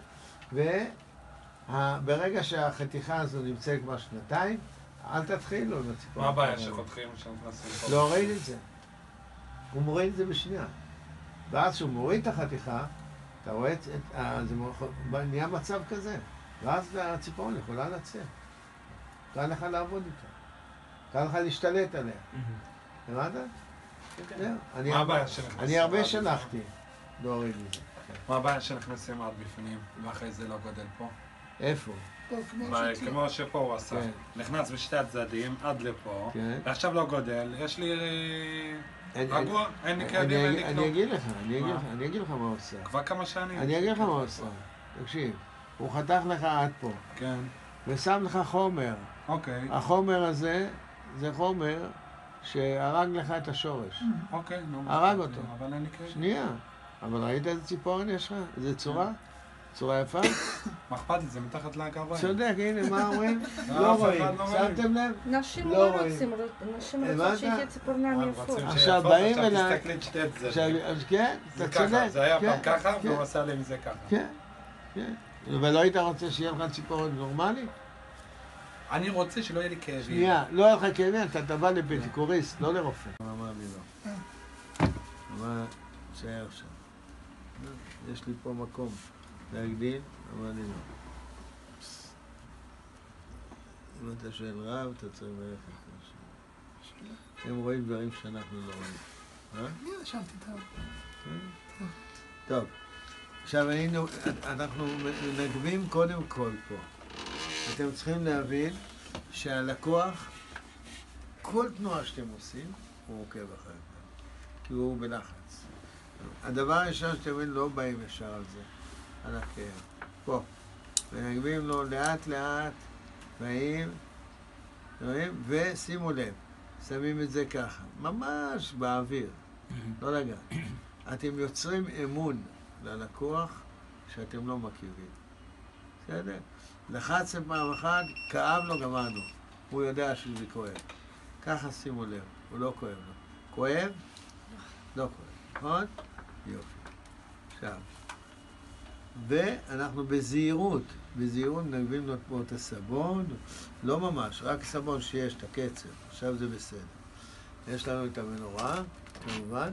וברגע שהחתיכה הזו נמצאת כבר 2, אל תתחילו עם הציפורן. מה הבעיה שחותכים שנכנסים? להוריד את זה. הוא מוריד את זה בשנייה. ואז כשהוא מוריד את החתיכה, אתה רואה זה נהיה מצב כזה. ואז הציפורן יכולה לצאת. קל לך לעבוד איתה. קל לך להשתלט עליה. הבנת? מה הבעיה שנכנסים? אני הרבה שלחתי להוריד את זה. מה הבעיה שנכנסים עד בפנים, ואחרי זה לא גודל פה? איפה? כמו שפה הוא עשה. נכנס בשתי הצדדים עד לפה, ועכשיו לא גודל, יש לי רגוע, אין לי כאבים, אין לי כלום. אני אגיד לך מה הוא עושה. כבר כמה שנים. אני אגיד לך מה הוא עושה. תקשיב, הוא חתך לך עד פה. כן. ושם לך חומר. אוקיי. החומר הזה, זה חומר שהרג לך את השורש. אוקיי, נו. הרג אותו. אבל אין לי כאבים. שנייה. אבל ראית איזה ציפורן יש לך? איזה צורה? צורה יפה? מה אכפת לי? זה מתחת לגרביים. צודק, הנה, מה אומרים? לא רואים. שמתם לב? נשים לא רוצים, נשים רוצות שיהיה ציפורניים יפות. עכשיו באים אליי... תסתכלי את שתי את זה. כן, אתה צודק. זה היה פעם ככה, והוא עשה לי מזה ככה. כן, כן. ולא היית רוצה שיהיה לך ציפורן נורמלי? אני רוצה שלא יהיה לי כאבים. שנייה, לא יהיה לך כאבים, אתה תבוא לבנטיקוריסט, לא לרופא. אמר לי לא. אמר, תשאר שם. יש לי פה מקום להגדיל, אמר לי לא. אם אתה שואל רב, אתה צריך ללכת משהו. הם רואים דברים שאנחנו לא רואים. מי שאלתי טוב? טוב, עכשיו אנחנו מנגבים קודם כל פה. אתם צריכים להבין שהלקוח, כל תנועה שאתם עושים, הוא עוקב אחריכם, כי הוא בלחץ. הדבר הראשון שאתם לא באים ישר על זה, על הכאב. פה, מנגבים לו לאט לאט, באים, ושימו לב, שמים את זה ככה, ממש באוויר, לא לגעת. אתם יוצרים אמון ללקוח שאתם לא מכירים. בסדר? לחצתם פעם אחת, כאב לו, גמרנו. הוא יודע שזה כואב. ככה שימו לב, הוא לא כואב לו. כואב? לא כואב. נכון? יופי. עכשיו. ואנחנו בזהירות נגבים לו פה את הסבון, לא ממש, רק סבון שיש את הקצב. עכשיו זה בסדר. יש לנו את המנורה, כמובן.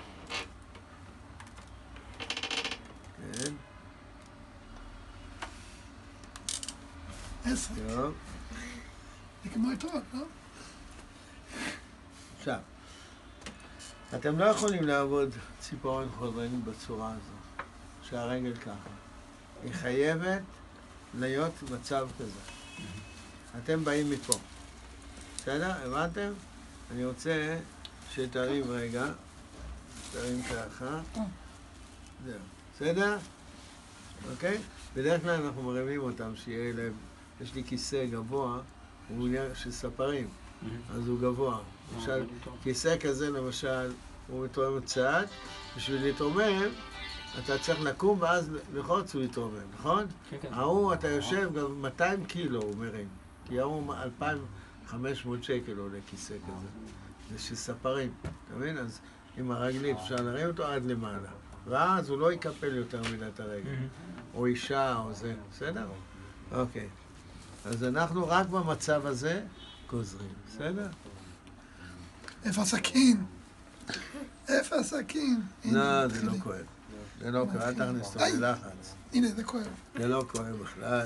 כן. 10. טוב. זה כמו אתרון, לא? עכשיו, אתם לא יכולים לעבוד ציפורן חודרנית בצורה הזו, שהרגל ככה. היא חייבת להיות מצב כזה. אתם באים מפה. בסדר? הבנתם? אני רוצה שתרים רגע. תרים ככה. זהו. בסדר? אוקיי? בדרך כלל אנחנו מרימים אותם שיהיה להם, יש לי כיסא גבוה, הוא עניין של ספרים, אז הוא גבוה. למשל, כיסא כזה למשל, הוא מתרומם צעד, בשביל להתרומם, אתה צריך לקום ואז לחוץ ולהתרומם, נכון? ההוא, אתה יושב גם 200 קילו, הוא מרים, כי ההוא 2,500 שקל עולה כיסא כזה. זה של ספרים, אתה מבין? אז עם הרגלית אפשר להרים אותו עד למעלה. ואז הוא לא יקפל יותר מדי את הרגל. או אישה או זה, בסדר? אוקיי. אז אנחנו רק במצב הזה גוזרים, בסדר? איפה הסכין? איפה הסכין? לא, זה לא כואב. זה לא כואב, אל תכניס אותו ללחץ. הנה, זה כואב. זה לא כואב בכלל.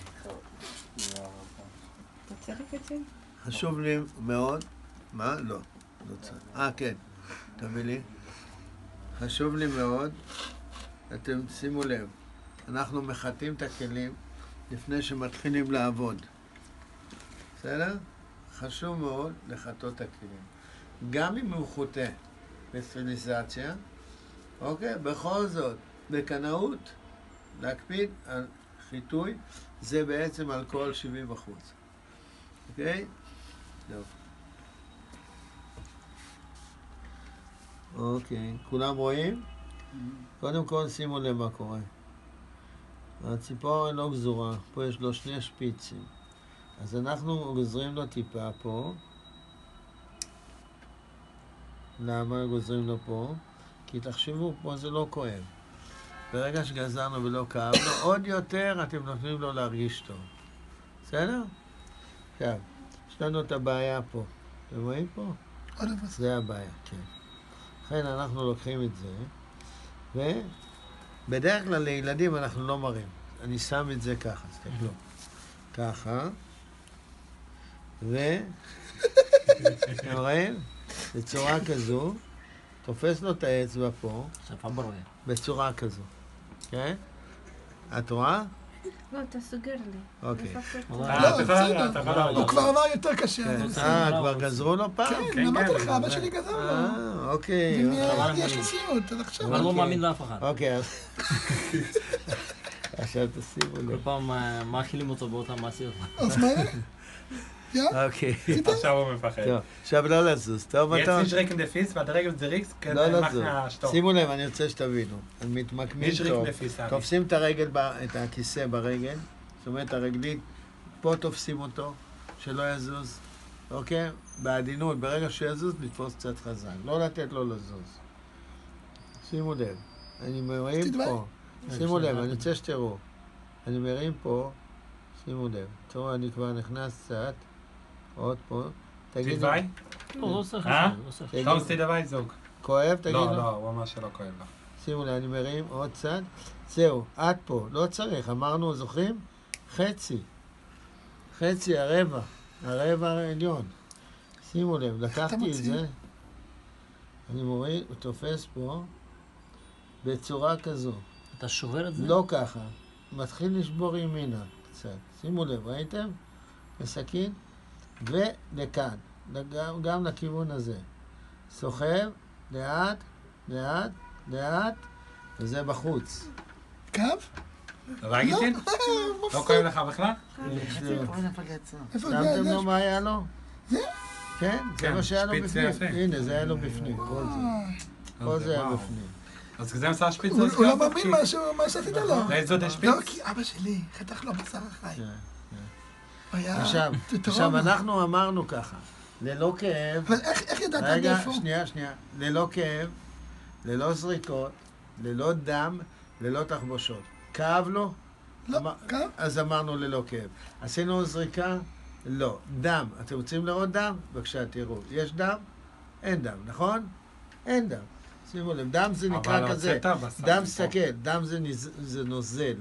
אתה צריך את זה? חשוב לי מאוד... מה? לא. לא צריך. כן. תביא לי. חשוב לי מאוד, אתם שימו לב, אנחנו מחטאים את הכלים לפני שמתחילים לעבוד. בסדר? חשוב מאוד לחטות את הכלים. גם אם הוא חוטא בסטריליזציה, אוקיי? בכל זאת, בקנאות, להקפיד על חיטוי, זה בעצם אלכוהול 70%. אוקיי? טוב. אוקיי, כולם רואים? קודם כל שימו לב מה קורה. הציפורן לא גזורה, פה יש לו 2 שפיצים. אז אנחנו גוזרים לו טיפה פה. למה גוזרים לו פה? כי תחשבו, פה זה לא כואב. ברגע שגזרנו ולא כאב לו, עוד יותר אתם נותנים לו להרגיש טוב. בסדר? עכשיו, יש לנו את הבעיה פה. אתם רואים פה? זה הבעיה, כן. לכן אנחנו לוקחים את זה, ובדרך כלל לילדים אנחנו לא מראים. אני שם את זה ככה, תסתכלו. ככה, אתם רואים? בצורה כזו, תופס לו את האצבע פה, בצורה כזו, כן? את רואה? לא, אתה סוגר לי. אוקיי. לא, בסדר, הוא כבר עבר יותר קשה. כבר גזרו לו פעם? כן, אמרתי לך, אבא שלי גזר לו. אוקיי. יש לי סיוט, עד עכשיו. אבל לא מאמין לאף אחד. אוקיי, אז... עכשיו תשימו כל לב. פעם מאכילים אותו באותה מעשיות. אז מה? אוקיי. עכשיו הוא מפחד. טוב, עכשיו לא לזוז. טוב, Jetzt אתה... nicht Recken der Fies, weil der Regel der Rix kann לא machen לזוז. Stopp. שימו לב, אני רוצה שתבינו. הם מתמקמים Nicht טוב. Recken der Fies, Sami. תופסים את הרגל, את הכיסא ברגל. זאת אומרת, הרגלית, פה תופסים אותו, שלא יזוז. אוקיי? בעדינות, ברגע שיזוז, לתפוס קצת חזק. לא לתת לו לזוז. שימו לב. אני רואים פה. שימו לב, אני רוצה שתראו. אני מרים פה, שימו לב. תראו, אני כבר נכנס קצת. עוד פה. תגידו. תדווי? לא צריך. לא עושה דווי זוג. כואב? תגידו. לא, הוא אמר שלא כואב לך. שימו לב, אני מרים עוד קצת. זהו, עד פה. לא צריך. אמרנו, זוכרים? חצי. חצי, הרבע העליון. שימו לב, לקחתי את זה. אני מוריד, הוא תופס פה בצורה כזו. אתה שובר את זה? לא ככה. מתחיל לשבור ימינה קצת. שימו לב, ראיתם? בסכין. ולכאן. גם לכיוון הזה. סוחב, לאט, לאט, לאט, וזה בחוץ. קו? ראיתם? לא כואב לך בכלל? שמתם לו מה היה לו? כן, זה מה שהיה לו בפנים. הנה, זה היה לו בפנים. כל זה היה בפנים. אז זה מסע שפיץ. הוא לא מאמין מה שעשית לו. איזה עוד שפיץ? לא, כי אבא שלי חתך לו בשר החי. עכשיו, אנחנו אמרנו ככה, ללא כאב... אבל איך ידעת עד איפה? רגע, שנייה. ללא כאב, ללא זריקות, ללא דם, ללא תחבושות. כאב לו? לא, כאב. אז אמרנו ללא כאב. עשינו זריקה? לא. דם. אתם רוצים לראות דם? בבקשה, תראו. יש דם? אין דם, נכון? אין דם. שימו לב, דם זה נקרא כזה. דם, תסתכל, דם זה נוזל,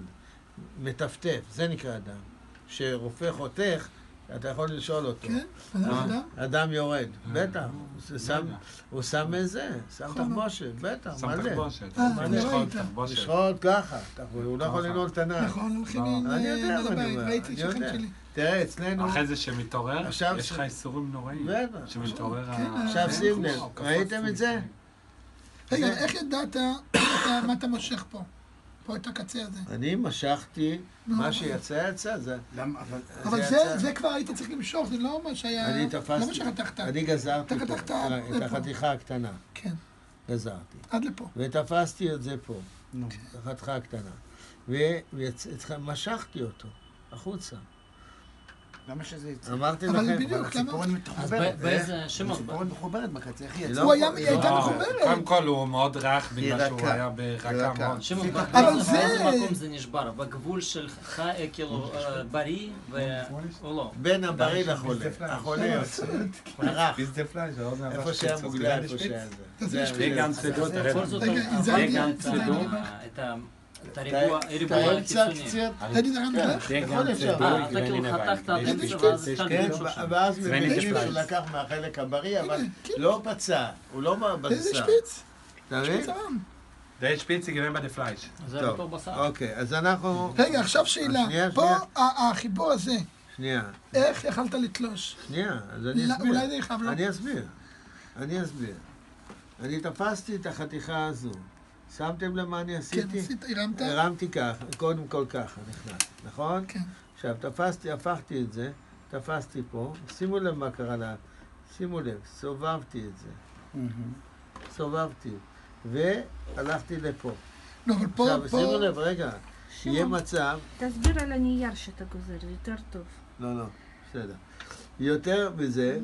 מטפטף, זה נקרא דם. שרופא חותך, אתה יכול לשאול אותו. כן? הדם יורד, בטח. הוא שם איזה, שם תחבושת, בטח, מלא. שם תחבושת. לשחוט ככה, הוא לא יכול לנעול את הנעל. נכון, הולכים לבית, ראיתי שכן שלי. תראה, אצלנו... אחרי זה שמתעורר, יש לך איסורים נוראים. בטח. שמתעורר עכשיו שים לב, ראיתם את זה? רגע, איך ידעת מה אתה מושך פה? פה את הקצה הזה. אני משכתי, מה שיצא, זה... אבל זה כבר היית צריך למשוך, זה לא מה שהיה... אני תפסתי. לא מה שחתכת. אני גזרתי אתה חתכת את החתיכה הקטנה. כן. גזרתי. עד לפה. ותפסתי את זה פה. את החתיכה הקטנה. ומשכתי אותו החוצה. למה שזה יצא? אמרתי לכם, אבל בדיוק, הציפורן מחוברת. באיזה שמות? הציפורן מחוברת בקצה, איך היא יצאה? היא הייתה מחוברת. קודם כל הוא מאוד רך בגלל שהוא היה ברכה מאוד. שמות, אבל זה... באיזה מקום זה נשבר? בגבול של כאילו בריא או לא? בין הבריא לחולה. החולה הרך. איפה שהיה מוגלה, איפה שהיה זה. זה גם צדות, בכל זאת, זה גם צדות, את הריבוע הקיצוני. זה גם צדות. אתה כאילו חתכת עד אמצע ואז התחלת למשוך שם. ואז מבינים שהוא לקח מהחלק הבריא, אבל לא פצע, הוא לא בבשר. איזה שפיץ? אתה מבין? זה שפיץ גבין בדפלייש. זה בתור בשר. אוקיי, אז אנחנו... רגע, עכשיו שאלה. פה החיבור הזה, שנייה. איך יכלת לתלוש? שנייה, אז אני אסביר. אולי זה יכאב לו? אני אסביר. אני תפסתי את החתיכה הזו. שמתם למה אני עשיתי? כן, הרמת? הרמתי ככה, קודם כל ככה נכנס, נכון? כן. עכשיו, הפכתי את זה, תפסתי פה, שימו לב מה קרה לה, שימו לב, סובבתי את זה. סובבתי, והלכתי לפה. לא, אבל פה... עכשיו, שימו לב, רגע, יהיה מצב... תסביר על הנייר שאתה גוזר, יותר טוב. לא, בסדר. יותר מזה,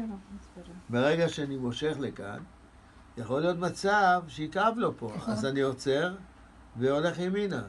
ברגע שאני מושך לכאן, יכול להיות מצב שיכאב לו פה, אז אני עוצר והולך ימינה.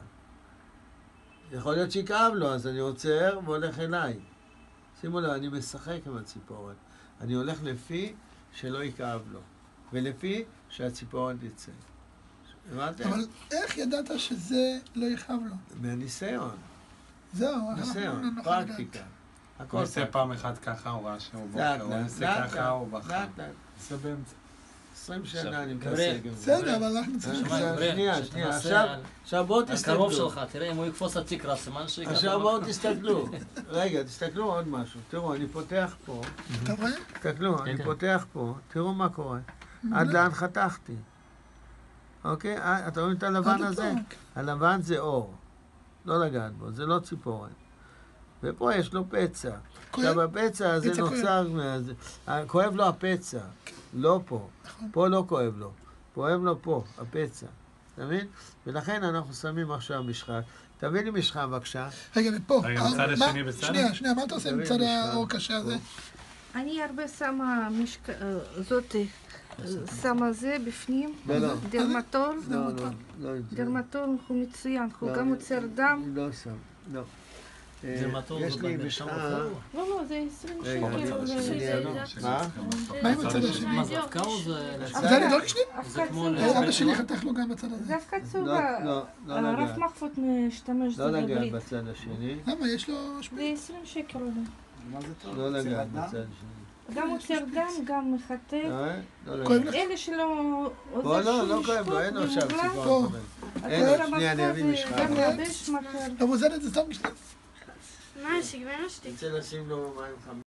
יכול להיות שיכאב לו, אז אני עוצר והולך אליי. שימו לב, אני משחק עם הציפורן. אני הולך לפי שלא יכאב לו, ולפי שהציפורן תצא. הבנתם? אבל איך ידעת שזה לא יכאב לו? מהניסיון. זהו, ניסיון, פרקטיקה. הוא עושה פעם אחת ככה, הוא ראה שהוא בוחר, הוא עושה ככה, הוא בחר. זה באמצע. 20 שנה אני מתעסק עם זה. בסדר, אבל אנחנו צריכים... שנייה, עכשיו בואו תסתכלו. הקרוב שלך, תראה אם הוא יקפוץ התקרה, סימן שיקרה. עכשיו בואו תסתכלו. רגע, תסתכלו עוד משהו. תראו, אני פותח פה. אתה רואה? תסתכלו, אני פותח פה. תראו מה קורה. עד לאן חתכתי. אוקיי? אתה רואים את הלבן הזה? הלבן זה אור. לא לגעת בו, זה לא ציפורן. ופה יש לו פצע. עכשיו הפצע הזה נוצר... כואב לו הפצע. לא פה. פה לא כואב לו. כואב לו פה, הפצע. אתה מבין? ולכן אנחנו שמים עכשיו משחק. תביא לי משחה בבקשה. רגע, ופה. רגע, מצד השני בסדר? שנייה, מה אתה עושה מצד האור קשה הזה? אני הרבה שמה זאת, שמה זה בפנים, דרמטול. דרמטול הוא מצוין, הוא גם עוצר דם. לא שם. לא. זה מטור, יש לי בשעה. לא, לא, זה 20 שקל. מה? מה עם הצד השני? מה זה אבקה או זה... זה לא לשני? זה כמו... אבא שלי חתך לו גם בצד הזה. זה אבקה צהובה. הרב מחפות משתמש לא בזה לגעת בברית. בצד השני. למה? יש לו זה שמונה. 20 שקל עולה. מה זה טוב? לא לגעת בצד השני. גם עוצר דם, גם מחטף. לא כואב לגעת. לך? אלה שלא בוא, עוזר לא, שום לא כואב לו, אין לו עכשיו במוגלה, ציפור פה. חבר. אתה שנייה, אני אביא זה משחה. גם יבש מחר. אתה מוזן את זה סתם בשביל... מה, שגמנו שתי. רוצה לשים לו מים חמים.